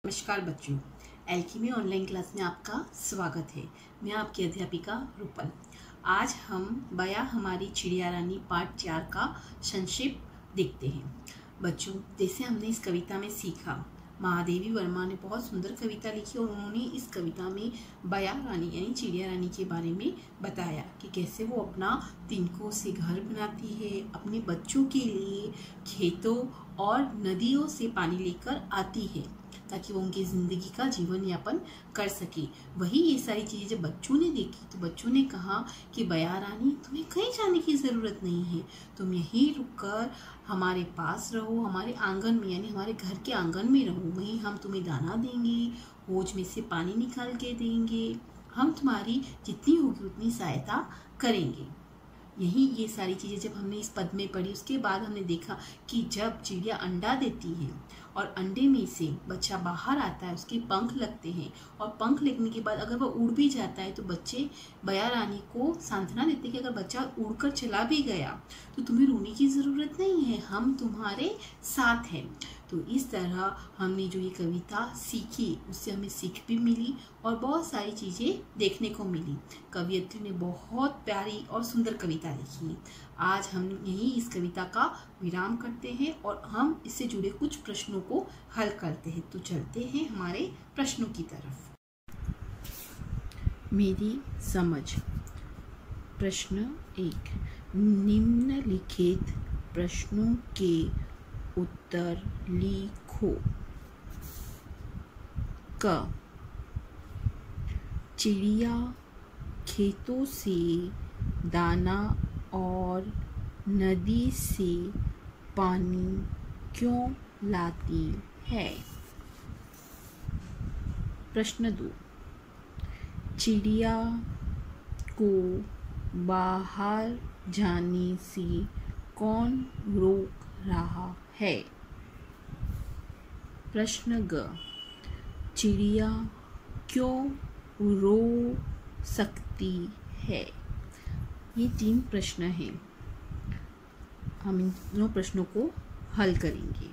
नमस्कार बच्चों, alchemy online class में आपका स्वागत है। मैं आपकी अध्यापिका रूपल। आज हम बया हमारी चिड़िया रानी पार्ट 4 का संक्षेप देखते हैं। बच्चों, जैसे हमने इस कविता में सीखा, महादेवी वर्मा ने बहुत सुंदर कविता लिखी और उन्होंने इस कविता में बया रानी यानी चिड़िया रानी के बारे में बताया कि कैसे वो अपना तिनकों से घर बनाती है, अपने बच्चों के लिए खेतों और नदियों से पानी लेकर आती है ताकि वो उनकी ज़िंदगी का जीवन यापन कर सके। वही ये सारी चीज़ें जब बच्चों ने देखी तो बच्चों ने कहा कि बया रानी, तुम्हें कहीं जाने की ज़रूरत नहीं है, तुम यहीं रुककर हमारे पास रहो, हमारे आंगन में यानी हमारे घर के आंगन में रहो। वहीं हम तुम्हें दाना देंगे, होज में से पानी निकाल के देंगे, हम तुम्हारी जितनी होगी उतनी सहायता करेंगे। यही ये सारी चीज़ें जब हमने इस पद में पढ़ी, उसके बाद हमने देखा कि जब चिड़िया अंडा देती है और अंडे में से बच्चा बाहर आता है, उसके पंख लगते हैं और पंख लगने के बाद अगर वह उड़ भी जाता है तो बच्चे बया रानी को सांत्वना देते हैं कि अगर बच्चा उड़कर चला भी गया तो तुम्हें रोने की ज़रूरत नहीं है, हम तुम्हारे साथ हैं। तो इस तरह हमने जो ये कविता सीखी उससे हमें सीख भी मिली और बहुत सारी चीज़ें देखने को मिली। कवियत्री ने बहुत प्यारी और सुंदर कविता लिखी। आज हम यही इस कविता का विराम करते हैं और हम इससे जुड़े कुछ प्रश्नों को हल करते हैं। तो चलते हैं हमारे प्रश्नों की तरफ। मेरी समझ। प्रश्न 1, निम्नलिखित प्रश्नों के उत्तर लिखो। क, चिड़िया खेतों से दाना और नदी से पानी क्यों लाती है? प्रश्न 2, चिड़िया को बाहर जाने से कौन रोक रहा है? प्रश्न ग, चिड़िया क्यों रो सकती है? ये 3 प्रश्न हैं। हम इन दोनों प्रश्नों को हल करेंगे।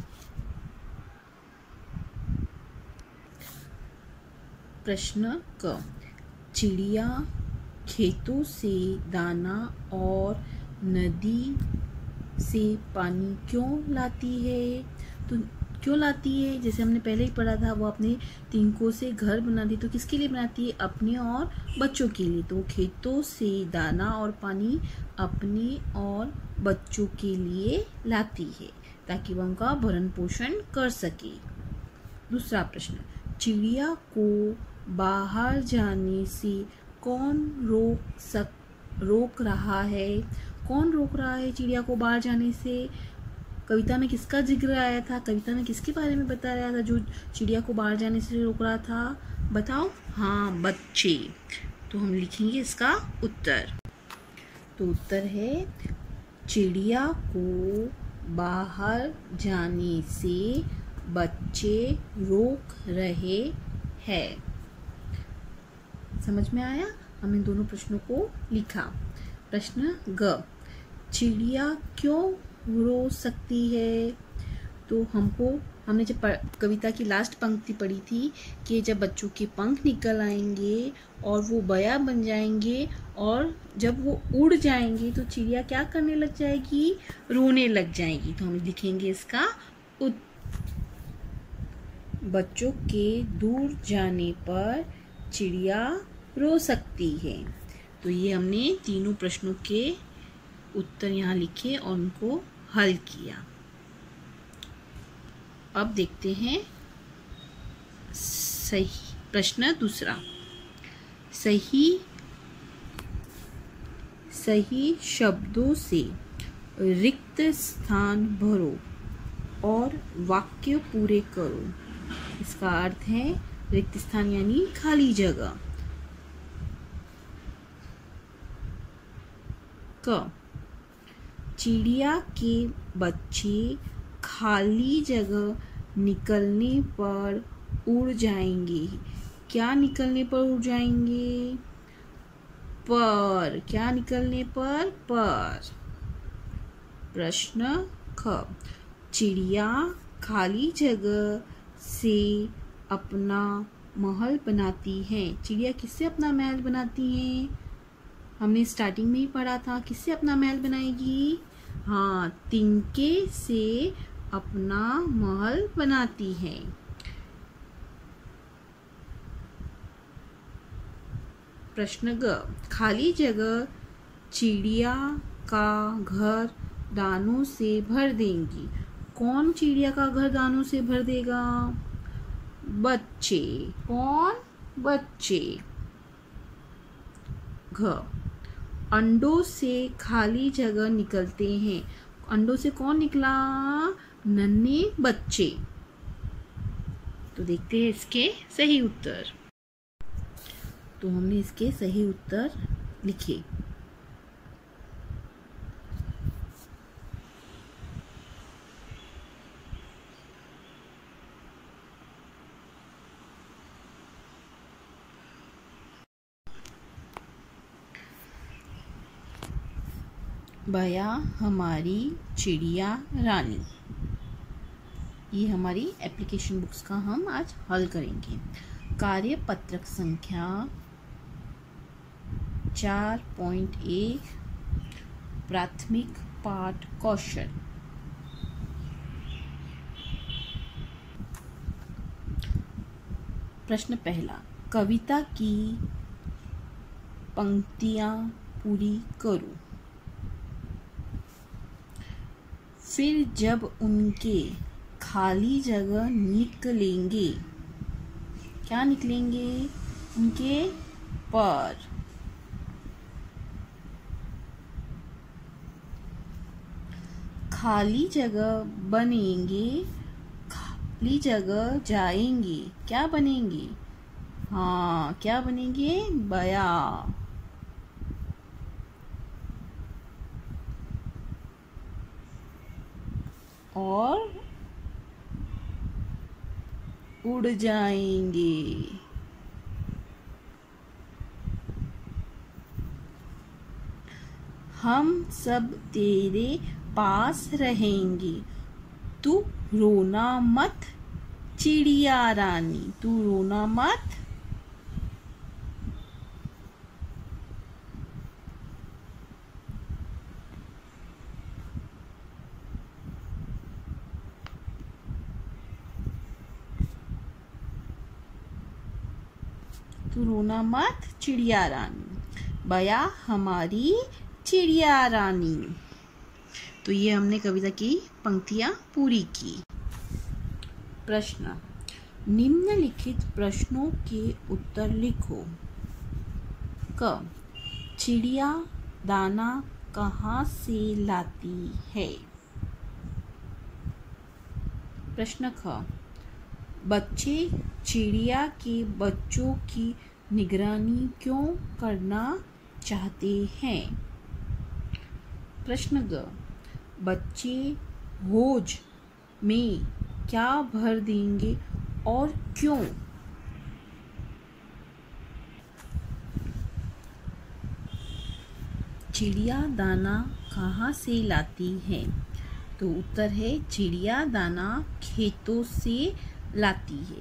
प्रश्न क, चिड़िया खेतों से दाना और नदी से पानी क्यों लाती है? तो क्यों लाती है, जैसे हमने पहले ही पढ़ा था, वो अपने तिनकों से घर बनाती, तो किसके लिए बनाती है? अपने और बच्चों के लिए। तो खेतों से दाना और पानी अपने और बच्चों के लिए लाती है ताकि वह उनका भरण पोषण कर सके। दूसरा प्रश्न, चिड़िया को बाहर जाने से कौन रोक रहा है? कौन रोक रहा है चिड़िया को बाहर जाने से? कविता में किसका जिक्र आया था? कविता में किसके बारे में बता रहा था जो चिड़िया को बाहर जाने से रोक रहा था? बताओ। हाँ, बच्चे। तो हम लिखेंगे इसका उत्तर। तो उत्तर है, चिड़िया को बाहर जाने से बच्चे रोक रहे हैं। समझ में आया? हम इन दोनों प्रश्नों को लिखा। प्रश्न ग, चिड़िया क्यों रो सकती है? तो हमने जब कविता की लास्ट पंक्ति पढ़ी थी कि जब बच्चों के पंख निकल आएंगे और वो बया बन जाएंगे और जब वो उड़ जाएंगे तो चिड़िया क्या करने लग जाएगी? रोने लग जाएगी। तो हम लिखेंगे इसका बच्चों के दूर जाने पर चिड़िया रो सकती है। तो ये हमने तीनों प्रश्नों के उत्तर यहाँ लिखे और उनको हल किया। अब देखते हैं सही प्रश्न दूसरा। सही शब्दों से रिक्त स्थान भरो और वाक्य पूरे करो। इसका अर्थ है रिक्त स्थान यानी खाली जगह। क, चिड़िया के बच्चे खाली जगह निकलने पर उड़ जाएंगे। क्या निकलने पर उड़ जाएंगे? पर। क्या निकलने पर? पर। प्रश्न ख, चिड़िया खाली जगह से अपना महल बनाती है। चिड़िया किससे अपना महल बनाती है? हमने स्टार्टिंग में ही पढ़ा था, किससे अपना महल बनाएगी? हाँ, तिनके से अपना महल बनाती है। प्रश्न ग, खाली जगह चिड़िया का घर दानों से भर देंगी। कौन चिड़िया का घर दानों से भर देगा? बच्चे। कौन? बच्चे। घ, अंडों से खाली जगह निकलते हैं। अंडों से कौन निकला? नन्हे बच्चे। तो देखते हैं इसके सही उत्तर। तो हमने इसके सही उत्तर लिखे। बया हमारी चिड़िया रानी। ये हमारी एप्लीकेशन बुक्स का हम आज हल करेंगे। कार्य पत्रक संख्या 4.1 प्राथमिक पाठ कौशल। प्रश्न पहला, कविता की पंक्तियां पूरी करो। फिर जब उनके खाली जगह निकलेंगे, क्या निकलेंगे? उनके पर। खाली जगह बनेंगे, खाली जगह जाएंगे, क्या बनेंगे? हाँ, क्या बनेंगे? बया। और उड़ जाएंगे। हम सब तेरे पास रहेंगे, तू रोना मत चिड़िया रानी, तू रोना मत। तू रोना मत चिड़िया रानी, बया हमारी चिड़िया रानी। तो ये हमने कविता की पंक्तियां पूरी की। प्रश्न, निम्नलिखित प्रश्नों के उत्तर लिखो। क, चिड़िया दाना कहाँ से लाती है? प्रश्न ख, बच्चे चिड़िया के बच्चों की निगरानी क्यों करना चाहते हैं? प्रश्न ग, बच्चे होज में क्या भर देंगे और क्यों? चिड़िया दाना कहाँ से लाती है? तो उत्तर है चिड़िया दाना खेतों से लाती है।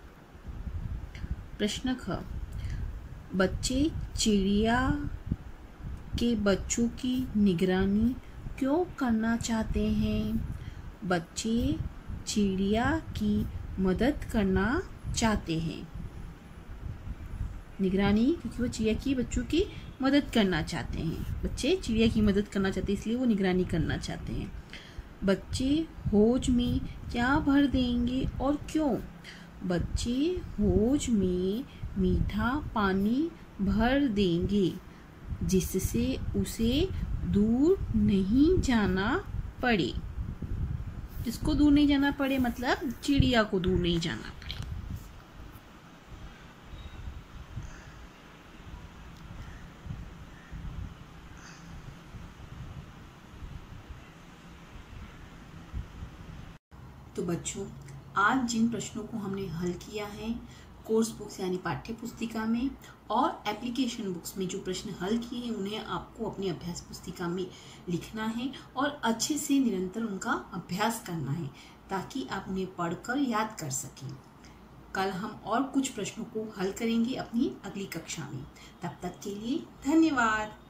प्रश्न ख, बच्चे चिड़िया के बच्चों की निगरानी क्यों करना चाहते हैं? बच्चे चिड़िया की मदद करना चाहते हैं। निगरानी, क्योंकि वो चिड़िया की बच्चों की मदद करना चाहते हैं। बच्चे चिड़िया की मदद करना चाहते हैं, इसलिए वो निगरानी करना चाहते हैं। बच्चे होज में क्या भर देंगे और क्यों? बच्चे होज में मीठा पानी भर देंगे, जिससे उसे दूर नहीं जाना पड़े। किसको दूर नहीं जाना पड़े? मतलब चिड़िया को दूर नहीं जाना पड़े। तो बच्चों, आज जिन प्रश्नों को हमने हल किया है कोर्स बुक्स यानी पाठ्य पुस्तिका में और एप्लीकेशन बुक्स में जो प्रश्न हल किए हैं उन्हें आपको अपनी अभ्यास पुस्तिका में लिखना है और अच्छे से निरंतर उनका अभ्यास करना है ताकि आप उन्हें पढ़कर याद कर सकें। कल हम और कुछ प्रश्नों को हल करेंगे अपनी अगली कक्षा में। तब तक के लिए धन्यवाद।